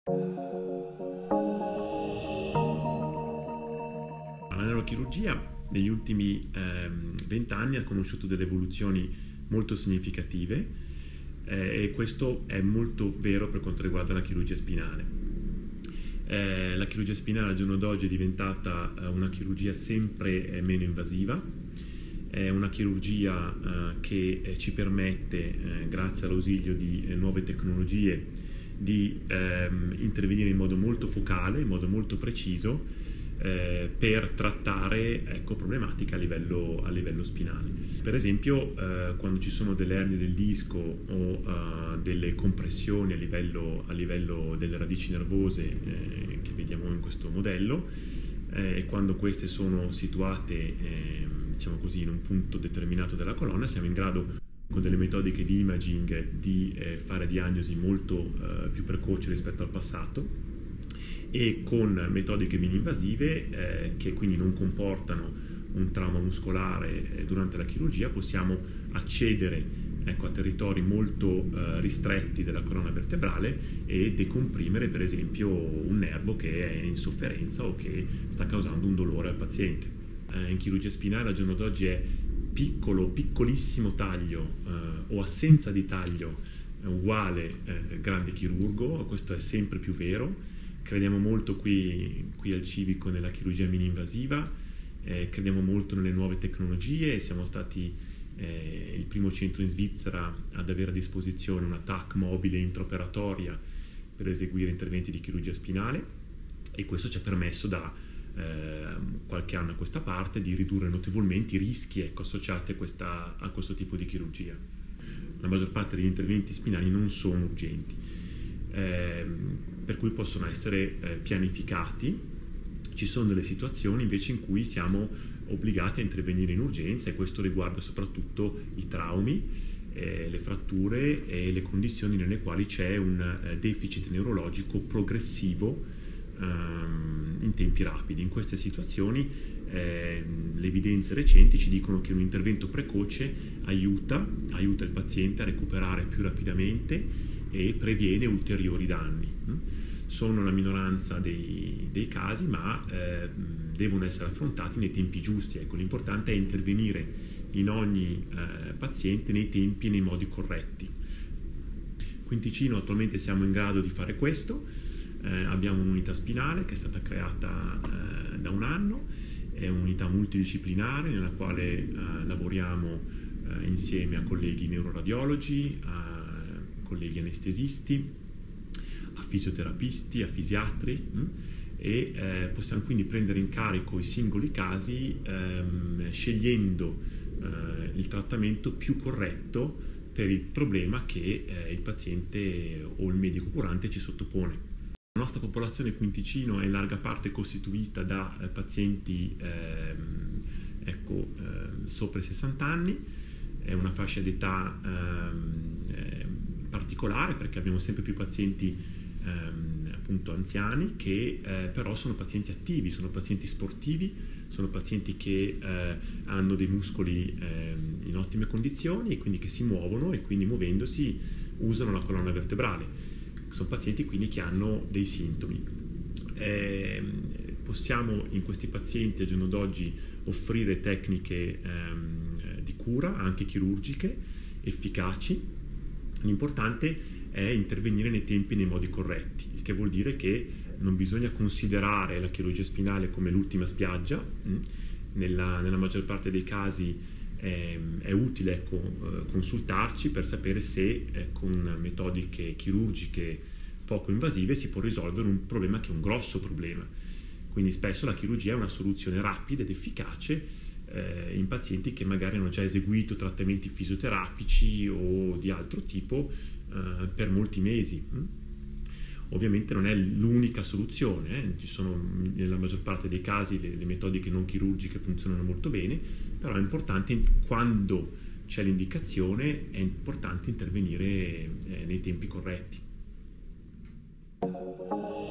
La neurochirurgia negli ultimi 20 anni ha conosciuto delle evoluzioni molto significative e questo è molto vero per quanto riguarda la chirurgia spinale. La chirurgia spinale al giorno d'oggi è diventata una chirurgia sempre meno invasiva, è una chirurgia che ci permette, grazie all'ausilio di nuove tecnologie, di intervenire in modo molto focale, in modo molto preciso, per trattare problematiche a livello spinale. Per esempio, quando ci sono delle ernie del disco o delle compressioni a livello delle radici nervose che vediamo in questo modello, e quando queste sono situate diciamo così, in un punto determinato della colonna, siamo in grado con delle metodiche di imaging di fare diagnosi molto più precoci rispetto al passato, e con metodiche mini-invasive che quindi non comportano un trauma muscolare durante la chirurgia possiamo accedere a territori molto ristretti della colonna vertebrale e decomprimere per esempio un nervo che è in sofferenza o che sta causando un dolore al paziente. In chirurgia spinale al giorno d'oggi è piccolissimo taglio o assenza di taglio uguale grande chirurgo, questo è sempre più vero. Crediamo molto qui al Civico nella chirurgia mini-invasiva, crediamo molto nelle nuove tecnologie, siamo stati il primo centro in Svizzera ad avere a disposizione una TAC mobile intraoperatoria per eseguire interventi di chirurgia spinale, e questo ci ha permesso da qualche anno a questa parte di ridurre notevolmente i rischi associati a questo tipo di chirurgia. La maggior parte degli interventi spinali non sono urgenti, per cui possono essere pianificati. Ci sono delle situazioni invece in cui siamo obbligati a intervenire in urgenza, e questo riguarda soprattutto i traumi, le fratture e le condizioni nelle quali c'è un deficit neurologico progressivo in tempi rapidi. In queste situazioni le evidenze recenti ci dicono che un intervento precoce aiuta il paziente a recuperare più rapidamente e previene ulteriori danni. Sono la minoranza dei casi, ma devono essere affrontati nei tempi giusti. Ecco, l'importante è intervenire in ogni paziente nei tempi e nei modi corretti. Qui in Ticino attualmente siamo in grado di fare questo. Abbiamo un'unità spinale che è stata creata da un anno, è un'unità multidisciplinare nella quale lavoriamo insieme a colleghi neuroradiologi, a colleghi anestesisti, a fisioterapisti, a fisiatri, e possiamo quindi prendere in carico i singoli casi scegliendo il trattamento più corretto per il problema che il paziente o il medico curante ci sottopone. La nostra popolazione qui in Ticino è in larga parte costituita da pazienti sopra i 60 anni, è una fascia d'età particolare perché abbiamo sempre più pazienti appunto anziani che però sono pazienti attivi, sono pazienti sportivi, sono pazienti che hanno dei muscoli in ottime condizioni e quindi che si muovono e quindi muovendosi usano la colonna vertebrale. Sono pazienti quindi che hanno dei sintomi. Possiamo in questi pazienti al giorno d'oggi offrire tecniche di cura, anche chirurgiche, efficaci. L'importante è intervenire nei tempi e nei modi corretti, il che vuol dire che non bisogna considerare la chirurgia spinale come l'ultima spiaggia. Nella maggior parte dei casi è utile consultarci per sapere se con metodiche chirurgiche poco invasive si può risolvere un problema che è un grosso problema. Quindi spesso la chirurgia è una soluzione rapida ed efficace in pazienti che magari hanno già eseguito trattamenti fisioterapici o di altro tipo per molti mesi. Ovviamente non è l'unica soluzione, ci sono nella maggior parte dei casi le metodiche non chirurgiche funzionano molto bene, però è importante quando c'è l'indicazione è importante intervenire nei tempi corretti.